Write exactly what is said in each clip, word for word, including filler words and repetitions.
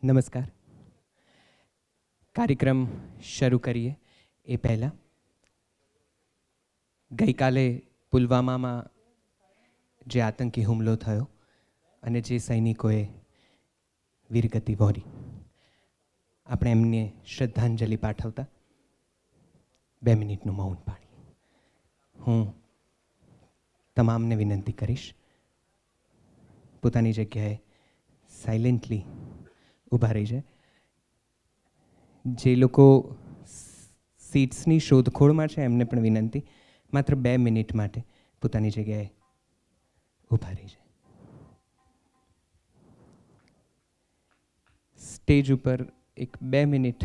નમસ્કાર. કાર્યક્રમ શરૂ કરીએ એ પહેલાં ગઈકાલે પુલવામામાં જે આતંકી હુમલો થયો અને જે સૈનિકોએ વીરગતિ વહોરી, આપણે એમને શ્રદ્ધાંજલિ પાઠવતા બે મિનિટનું મૌન પાડીએ. હું તમામને વિનંતી કરીશ પોતાની જગ્યાએ સાયલેન્ટલી ઊભા રહી જાય. જે લોકો સીટ્સની શોધખોળમાં છે એમને પણ વિનંતી, માત્ર બે મિનિટ માટે પોતાની જગ્યાએ ઊભા રહી જાય. સ્ટેજ ઉપર એક બે મિનિટ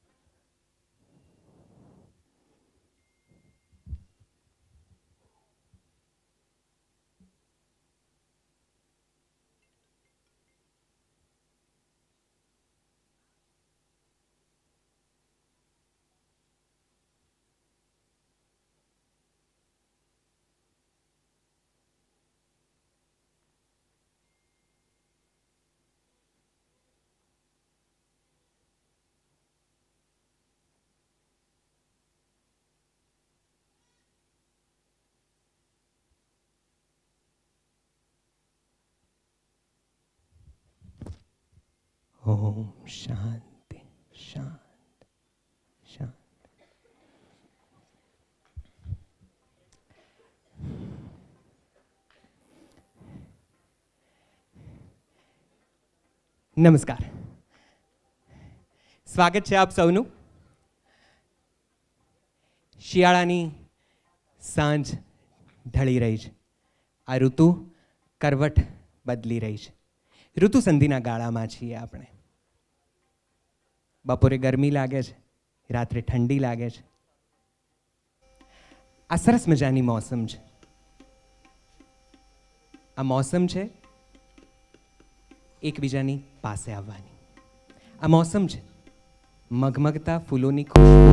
ઓમ શાંતિ શાંત શાંત. નમસ્કાર, સ્વાગત છે આપ સૌનું. શિયાળાની સાંજ ઢળી રહી છે. આ ઋતુ કરવટ બદલી રહી છે. ઋતુ સંધિના ગાળામાં છીએ આપણે. બપોરે ગરમી લાગે છે, રાત્રે ઠંડી લાગે છે. આ સરસ મજાની મોસમ છે. આ મોસમ છે એકબીજાની પાસે આવવાની. આ મોસમ છે મગમગતા ફૂલોની ખુશ્બુ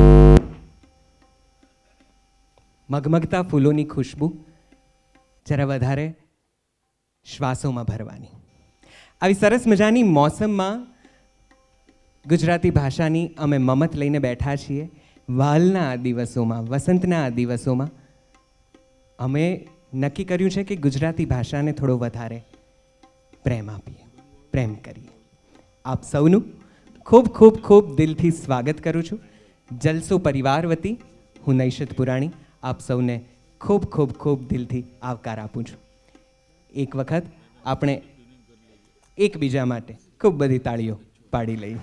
મગમગતા ફૂલોની ખુશ્બુ જરા વધારે શ્વાસોમાં ભરવાની. આવી સરસ મજાની મોસમમાં ગુજરાતી ભાષાની અમે મમત લઈને બેઠા છીએ. વાલના આ દિવસોમાં, વસંતના આ દિવસોમાં અમે નક્કી કર્યું છે કે ગુજરાતી ભાષાને થોડો વધારે પ્રેમ આપીએ, પ્રેમ કરીએ. આપ સૌનું ખૂબ ખૂબ ખૂબ દિલથી સ્વાગત કરું છું. જલસો પરિવાર વતી હું નૈશત પુરાણી આપ સૌને ખૂબ ખૂબ ખૂબ દિલથી આવકાર આપું છું. એક વખત આપણે એકબીજા માટે ખૂબ બધી તાળીઓ પાડી લઈએ.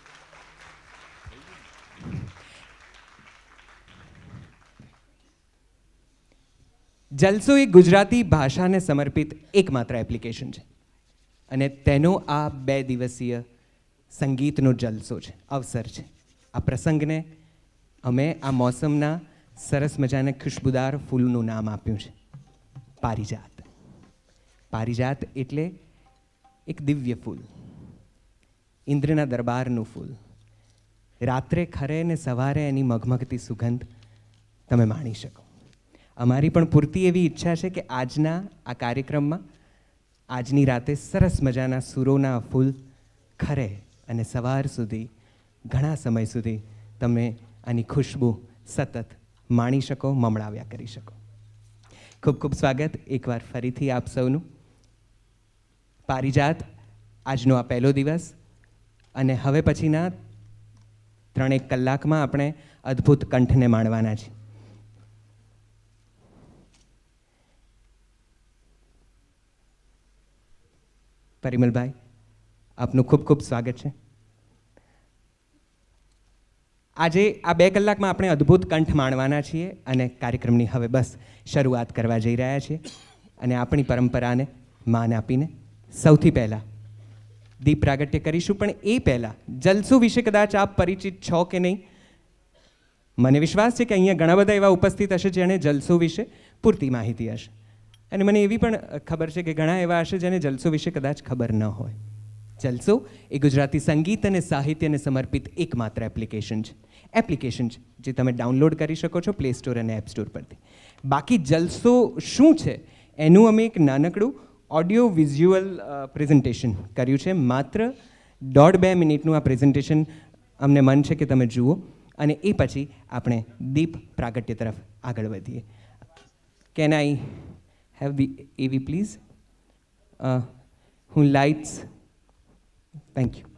જલસો એ ગુજરાતી ભાષાને સમર્પિત એકમાત્ર એપ્લિકેશન છે અને તેનો આ બે દિવસીય સંગીતનો જલસો છે, અવસર છે. આ પ્રસંગને અમે આ મોસમના સરસ મજાના ખુશ્બુદાર ફૂલનું નામ આપ્યું છે પારિજાત. પારિજાત એટલે એક દિવ્ય ફૂલ, ઇન્દ્રના દરબારનું ફૂલ. રાત્રે ખરે ને સવારે એની મગમગતી સુગંધ તમે માણી શકો. અમારી પણ પૂરતી એવી ઈચ્છા છે કે આજના આ કાર્યક્રમમાં આજની રાતે સરસ મજાના સૂરોના ફૂલ ખરે અને સવાર સુધી, ઘણા સમય સુધી તમે આની ખુશ્બુ સતત માણી શકો, મમણાવ્યા કરી શકો. ખૂબ ખૂબ સ્વાગત એકવાર ફરીથી આપ સૌનું. પારિજાત આજનો આ પહેલો દિવસ અને હવે પછીના ત્રણેક કલાકમાં આપણે અદ્ભુત કંઠને માણવાના છીએ. પરિમલભાઈ, આપનું ખૂબ ખૂબ સ્વાગત છે. આજે આ બે કલાકમાં આપણે અદ્ભુત કંઠ માણવાના છીએ અને કાર્યક્રમની હવે બસ શરૂઆત કરવા જઈ રહ્યા છીએ. અને આપણી પરંપરાને માન આપીને સૌથી પહેલાં દીપ પ્રાગટ્ય કરીશું. પણ એ પહેલાં જલસો વિશે કદાચ આપ પરિચિત છો કે નહીં. મને વિશ્વાસ છે કે અહીંયા ઘણા બધા એવા ઉપસ્થિત હશે જેણે જલસો વિશે પૂરતી માહિતી હશે. અને મને એવી પણ ખબર છે કે ઘણા એવા હશે જેને જલસો વિશે કદાચ ખબર ન હોય. જલસો એ ગુજરાતી સંગીત અને સાહિત્યને સમર્પિત એકમાત્ર એપ્લિકેશન છે. એપ્લિકેશન છે જે તમે ડાઉનલોડ કરી શકો છો પ્લે સ્ટોર અને એપ સ્ટોર પરથી. બાકી જલસો શું છે એનું અમે એક નાનકડું ઓડિયો વિઝ્યુઅલ પ્રેઝન્ટેશન કર્યું છે માત્ર દોઢ બે મિનિટનું આ પ્રેઝન્ટેશન અમને મન છે કે તમે જુઓ અને એ પછી આપણે દીપ પ્રાગટ્ય તરફ આગળ વધીએ. Can I have the AV please? હું લાઇટ્સ, થેન્ક યુ.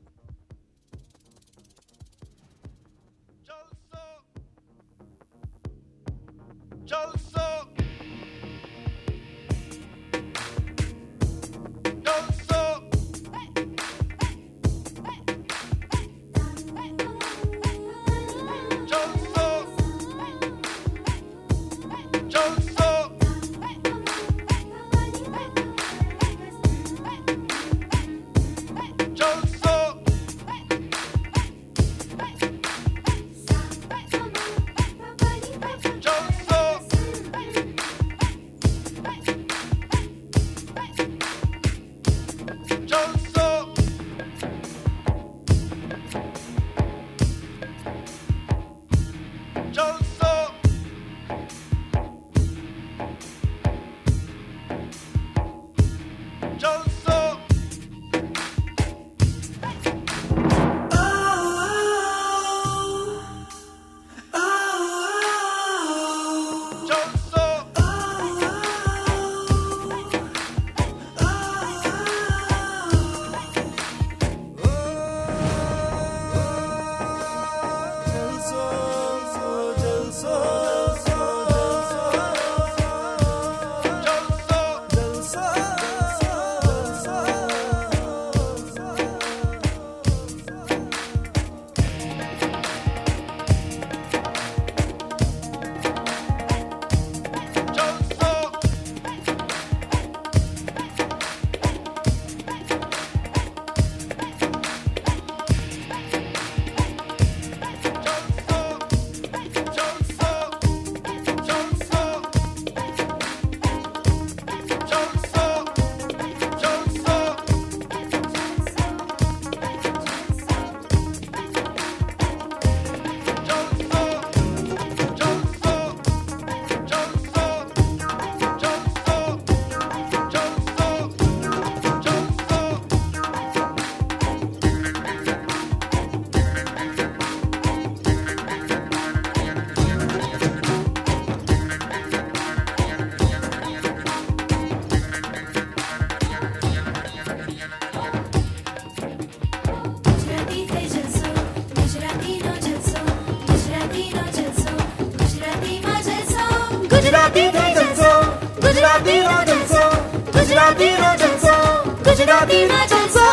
ગુજરાતીનો જલસો, ગુજરાતીનો જલસો, ગુજરાતીનો જલસો.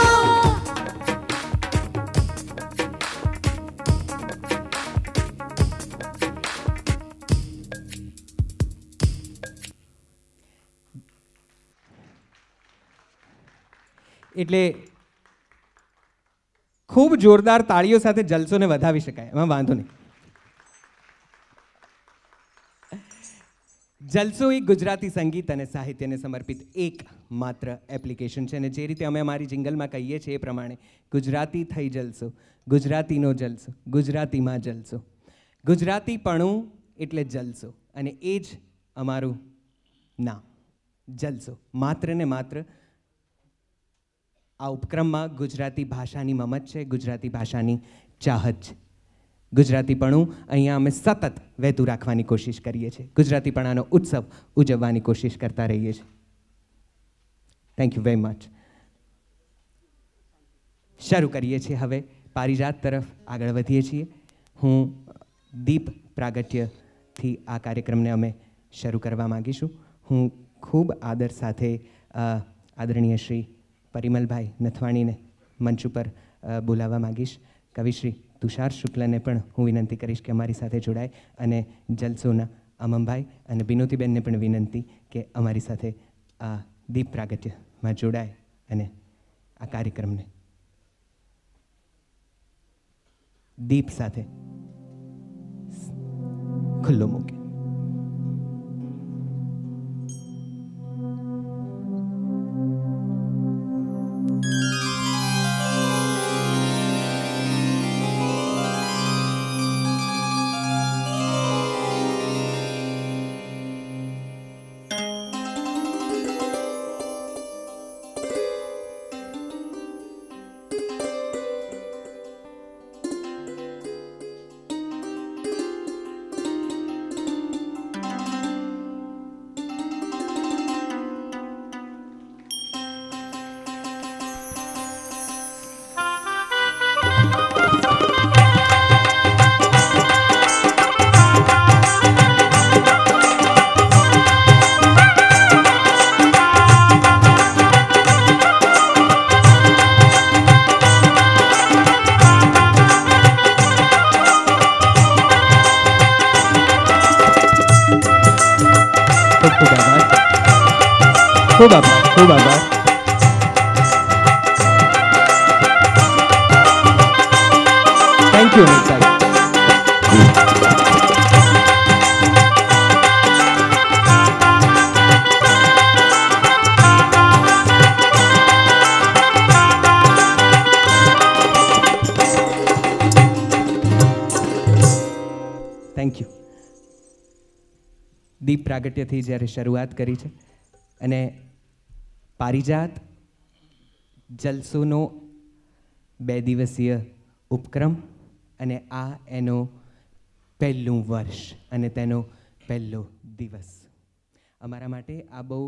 એટલે ખૂબ જોરદાર તાળીઓ સાથે જલસોને વધાવી શકાય, એમાં વાંધો નહીં. જલસો એ ગુજરાતી સંગીત અને સાહિત્યને સમર્પિત એક માત્ર એપ્લિકેશન છે અને જે રીતે અમે અમારી જિંગલમાં કહીએ છીએ એ પ્રમાણે ગુજરાતી થઈ જલસો, ગુજરાતીનો જલસો, ગુજરાતીમાં જલસો. ગુજરાતીપણું એટલે જલસો અને એ જ અમારું નામ, જલસો. માત્ર ને માત્ર આ ઉપક્રમમાં ગુજરાતી ભાષાની મમત છે, ગુજરાતી ભાષાની ચાહત છે. ગુજરાતીપણું અહીંયા અમે સતત વહેતું રાખવાની કોશિશ કરીએ છીએ, ગુજરાતીપણાનો ઉત્સવ ઉજવવાની કોશિશ કરતા રહીએ છીએ. Thank you very much. શરૂ કરીએ છીએ હવે, પારિજાત તરફ આગળ વધીએ છીએ. હું દીપ પ્રાગટ્યથી આ કાર્યક્રમને અમે શરૂ કરવા માગીશું. હું ખૂબ આદર સાથે આદરણીય શ્રી પરિમલભાઈ નથવાણીને મંચ ઉપર બોલાવવા માગીશ. કવિશ્રી તુષાર શુક્લને પણ હું વિનંતી કરીશ કે અમારી સાથે જોડાય અને જલસોના અમમભાઈ અને બિનોતીબેનને પણ વિનંતી કે અમારી સાથે આ દીપ પ્રાગટ્યમાં જોડાય અને આ કાર્યક્રમને દીપ સાથે ખુલ્લો મૂકે. ખૂબ આભાર, ખૂબ આભાર. Thank you Amitbhai. Thank you. દીપ પ્રાગટ્યથી જ્યારે શરૂઆત કરી છે અને પારિજાત જલસોનો બે દિવસીય ઉપક્રમ અને આ એનો પહેલું વર્ષ અને તેનો પહેલો દિવસ અમારા માટે આ બહુ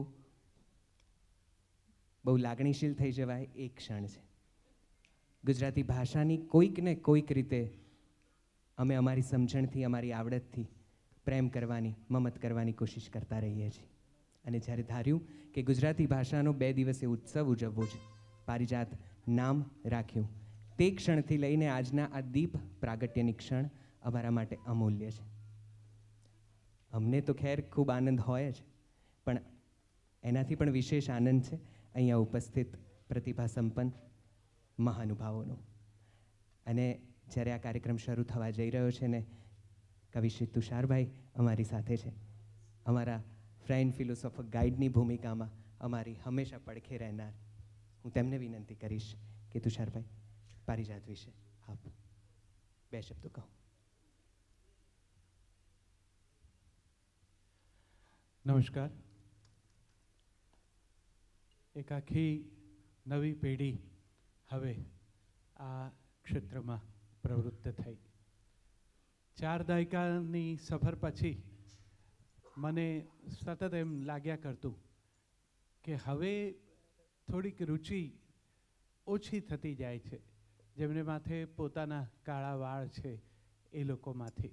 બહુ લાગણીશીલ થઈ જવાય એક ક્ષણ છે. ગુજરાતી ભાષાની કોઈક ને કોઈક રીતે અમે અમારી સમજણથી અમારી આવડતથી પ્રેમ કરવાની મમત કરવાની કોશિશ કરતા રહીએ છીએ. અને જ્યારે ધાર્યું કે ગુજરાતી ભાષાનો બે દિવસે ઉત્સવ ઉજવવો છે, પારિજાત નામ રાખ્યું, તે ક્ષણથી લઈને આજના આ દીપ પ્રાગટ્યની ક્ષણ અમારા માટે અમૂલ્ય છે. અમને તો ખેર ખૂબ આનંદ હોય જ, પણ એનાથી પણ વિશેષ આનંદ છે અહીંયા ઉપસ્થિત પ્રતિભા સંપન્ન મહાનુભાવોનો. અને જ્યારે આ કાર્યક્રમ શરૂ થવા જઈ રહ્યો છે ને કવિ શ્રી તુષારભાઈ અમારી સાથે છે, અમારા ફ્રેન્ડ ફિલોસોફર ગાઈડની ભૂમિકામાં અમારી હંમેશા પડખે રહેનાર. હું તેમને વિનંતી કરીશ કે તુષારભાઈ પારિજાત વિશે આપ બે શબ્દો કહો. નમસ્કાર. એક આખી નવી પેઢી હવે આ ક્ષેત્રમાં પ્રવૃત્ત થઈ. ચાર દાયકાની સફર પછી મને સતત એમ લાગ્યા કરતું કે હવે થોડીક રુચિ ઓછી થતી જાય છે જેમને માથે પોતાના કાળા વાળ છે એ લોકોમાંથી.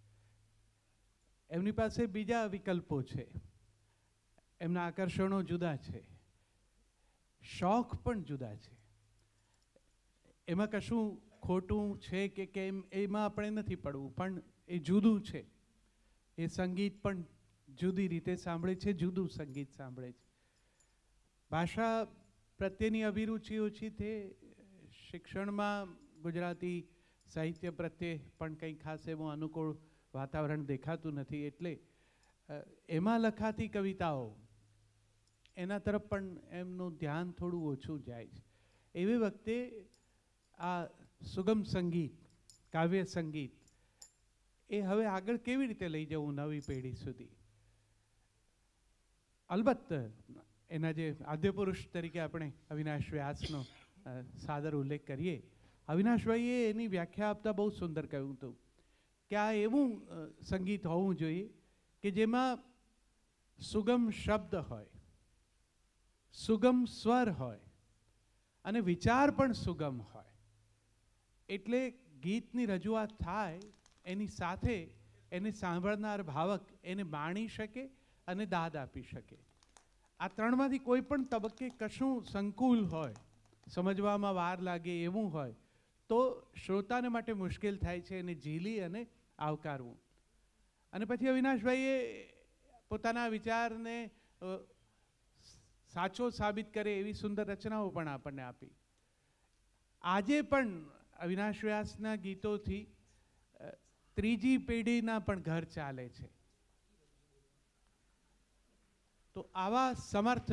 એમની પાસે બીજા વિકલ્પો છે, એમના આકર્ષણો જુદા છે, શોખ પણ જુદા છે. એમાં કશું ખોટું છે કે કેમ એમાં આપણે નથી પડવું, પણ એ જુદું છે. એ સંગીત પણ જુદી રીતે સાંભળે છે, જુદું સંગીત સાંભળે છે. ભાષા પ્રત્યેની અભિરુચિ ઓછી છે. શિક્ષણમાં ગુજરાતી સાહિત્ય પ્રત્યે પણ કંઈ ખાસ એવું અનુકૂળ વાતાવરણ દેખાતું નથી, એટલે એમાં લખાતી કવિતાઓ એના તરફ પણ એમનું ધ્યાન થોડું ઓછું જાય છે. એવી વખતે આ સુગમ સંગીત, કાવ્ય સંગીત એ હવે આગળ કેવી રીતે લઈ જવું નવી પેઢી સુધી? અલબત્ત એના જે આદ્યપુરુષ તરીકે આપણે અવિનાશ વ્યાસનો સાદર ઉલ્લેખ કરીએ, અવિનાશભાઈએ એની વ્યાખ્યા આપતા બહુ સુંદર કહ્યું હતું કે આ એવું સંગીત હોવું જોઈએ કે જેમાં સુગમ શબ્દ હોય, સુગમ સ્વર હોય અને વિચાર પણ સુગમ હોય. એટલે ગીતની રજૂઆત થાય એની સાથે એને સાંભળનાર ભાવક એને માણી શકે અને દાદ આપી શકે. આ ત્રણમાંથી કોઈ પણ તબક્કે કશું સંકુલ હોય, સમજવામાં વાર લાગે એવું હોય તો શ્રોતાને માટે મુશ્કેલ થાય છે એને ઝીલી અને આવકારવું. અને પછી અવિનાશભાઈએ પોતાના વિચારને સાચો સાબિત કરે એવી સુંદર રચનાઓ પણ આપણને આપી. આજે પણ અવિનાશ વ્યાસના ગીતોથી ત્રીજી પેઢીના પણ ઘર ચાલે છે. તો આવા સમર્થ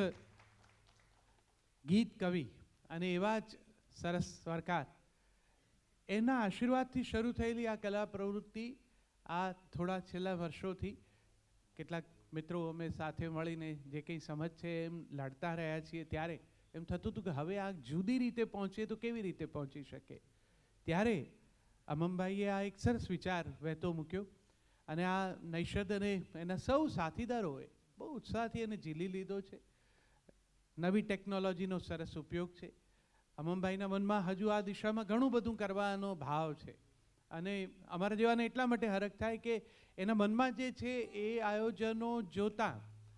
ગીત કવિ અને એવા જ સરસ સ્વરકાર, એના આશીર્વાદથી શરૂ થયેલી આ કલા પ્રવૃત્તિ આ થોડા છેલ્લા વર્ષોથી કેટલાક મિત્રો અમે સાથે મળીને જે કંઈ સમજ છે એમ લડતા રહ્યા છીએ, ત્યારે એમ થતું હતું કે હવે આ જુદી રીતે પહોંચીએ તો કેવી રીતે પહોંચી શકે. ત્યારે અમમભાઈએ આ એક સરસ વિચાર વહેતો મૂક્યો અને આ નૈષદ અને એના સૌ સાથીદારોએ બહુ ઉત્સાહથી એને ઝીલી લીધો છે. નવી ટેકનોલોજીનો સરસ ઉપયોગ છે. અમમભાઈના મનમાં હજુ આ દિશામાં ઘણું બધું કરવાનો ભાવ છે અને અમારા જેવાને એટલા માટે હરખ થાય કે એના મનમાં જે છે એ આયોજનો જોતા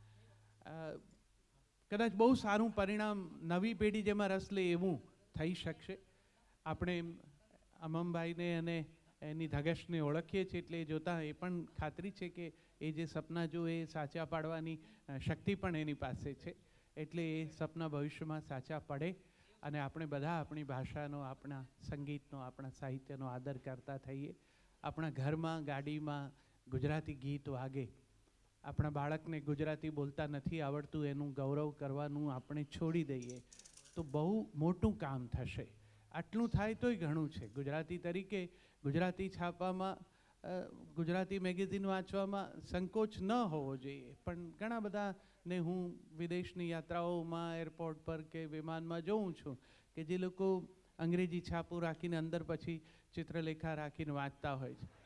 કદાચ બહુ સારું પરિણામ નવી પેઢી જેમાં રસ લે એવું થઈ શકશે. આપણે અમમભાઈને અને એની ધગશને ઓળખીએ છીએ એટલે એ જોતાં એ પણ ખાતરી છે કે એ જે સપના જો એ સાચા પાડવાની શક્તિ પણ એની પાસે છે. એટલે એ સપના ભવિષ્યમાં સાચા પડે અને આપણે બધા આપણી ભાષાનો, આપણા સંગીતનો, આપણા સાહિત્યનો આદર કરતા થઈએ. આપણા ઘરમાં, ગાડીમાં ગુજરાતી ગીત વાગે. આપણા બાળકને ગુજરાતી બોલતા નથી આવડતું એનું ગૌરવ કરવાનું આપણે છોડી દઈએ તો બહુ મોટું કામ થશે. આટલું થાય તોય ઘણું છે. ગુજરાતી તરીકે ગુજરાતી છાપવામાં, ગુજરાતી મેગેઝિન વાંચવામાં સંકોચ ન હોવો જોઈએ. પણ ઘણા બધાને હું વિદેશની યાત્રાઓમાં એરપોર્ટ પર કે વિમાનમાં જોઉં છું કે જે લોકો અંગ્રેજી છાપું રાખીને અંદર પછી ચિત્રલેખા રાખીને વાંચતા હોય છે.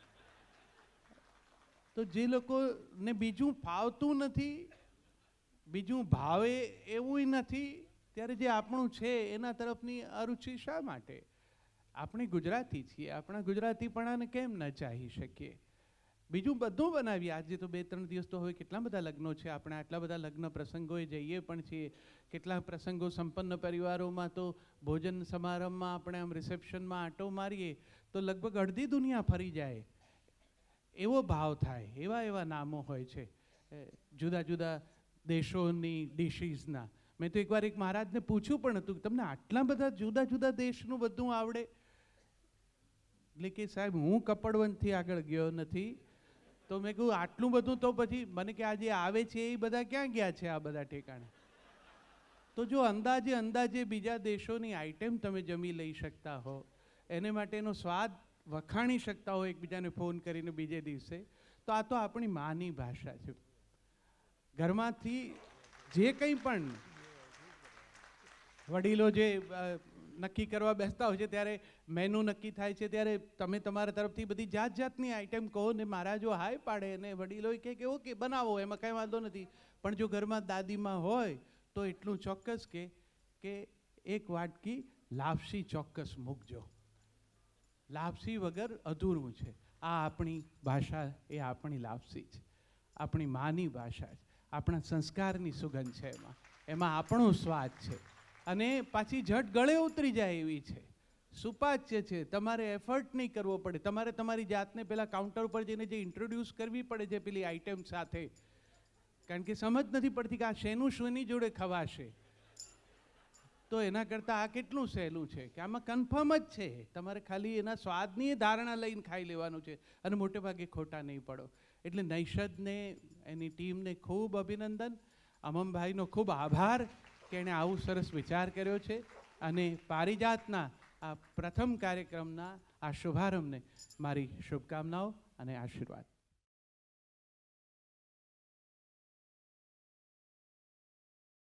તો જે લોકોને બીજું ફાવતું નથી, બીજું ભાવે એવું નથી, ત્યારે જે આપણું છે એના તરફની અરુચિ શા માટે? આપણે ગુજરાતી છીએ, આપણા ગુજરાતીપણાને કેમ ન ચાહી શકીએ? બીજું બધું બનાવીએ. આજે તો બે ત્રણ દિવસ તો હવે કેટલા બધા લગ્નો છે, આપણે આટલા બધા લગ્ન પ્રસંગોએ જઈએ પણ છીએ. કેટલાક પ્રસંગો સંપન્ન પરિવારોમાં તો ભોજન સમારંભમાં આપણે આમ રિસેપ્શનમાં આંટો મારીએ તો લગભગ અડધી દુનિયા ફરી જાય એવો ભાવ થાય. એવા એવા નામો હોય છે જુદા જુદા દેશોની ડિશીસના. મેં તો એકવાર એક મહારાજને પૂછ્યું પણ હતું કે તમને આટલા બધા જુદા જુદા દેશનું બધું આવડે? એટલે કે સાહેબ હું કપડવંતથી આગળ ગયો નથી. તો મેં કહ્યું આટલું બધું તો પછી મને કે આજે આવે છે એ બધા ક્યાં ગયા છે આ બધા ઠેકાણે? તો જો અંદાજે અંદાજે બીજા દેશોની આઈટમ તમે જમી લઈ શકતા હો, એને માટેનો સ્વાદ વખાણી શકતા હો એકબીજાને ફોન કરીને બીજે દિવસે, તો આ તો આપણી માની ભાષા છે. ઘરમાંથી જે કંઈ પણ વડીલો જે નક્કી કરવા બેસતા હોય છે ત્યારે મેનુ નક્કી થાય છે ત્યારે તમે તમારા તરફથી બધી જાત જાતની આઈટમ કહો ને મહારાજો હાય પાડે ને વડીલો કહે કે ઓકે બનાવો, એમાં કાંઈ વાંધો નથી. પણ જો ઘરમાં દાદીમાં હોય તો એટલું ચોક્કસ કે કે એક વાટકી લાપસી ચોક્કસ મૂકજો. લાપસી વગર અધૂરું છે. આ આપણી ભાષા, એ આપણી લાપસી છે, આપણી માની ભાષા છે, આપણા સંસ્કારની સુગંધ છે. એમાં એમાં આપણો સ્વાદ છે અને પાછી ઝટ ગળે ઉતરી જાય એવી છે. સુપાચ્ય છે. તમારે એફર્ટ નહીં કરવો પડે. તમારે તમારી જાતને પેલા કાઉન્ટર ઉપર જઈને જે ઇન્ટ્રોડ્યુસ કરવી પડે છે પેલી આઈટમ સાથે, કારણ કે સમજ નથી પડતી કે આ શેનું શેની જોડે ખવાશે. તો એના કરતાં આ કેટલું સહેલું છે કે આમાં કન્ફર્મ જ છે. તમારે ખાલી એના સ્વાદની ધારણા લઈને ખાઈ લેવાનું છે અને મોટે ભાગે ખોટા નહીં પડો. એટલે નૈષદને, એની ટીમને ખૂબ અભિનંદન. અમમભાઈનો ખૂબ આભાર કે એણે આવું સરસ વિચાર કર્યો છે અને પારિજાતના આ પ્રથમ કાર્યક્રમના આ શુભારંભને મારી શુભકામનાઓ અને આશીર્વાદ.